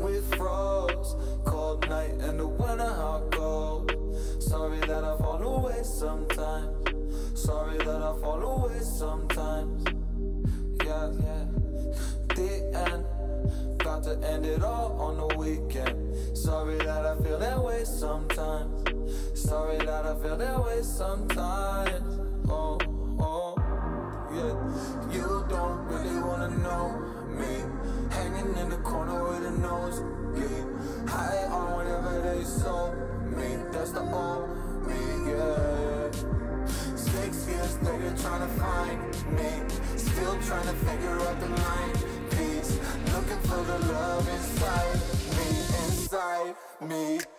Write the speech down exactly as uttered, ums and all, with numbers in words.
we froze. Cold night in the winter, how cold. Sorry that I fall away sometimes. Sorry that I fall away sometimes. Yeah, yeah. The end, got to end it all on the weekend. Sorry that I feel that way sometimes. Sorry that I feel that way sometimes. Oh, oh, yeah. You don't really wanna know me, hanging in the corner with a nosebleed, high on whatever they sold me. That's the old me, yeah. Six years later trying to find me, still trying to figure out the mind piece, looking for the love inside me, inside me.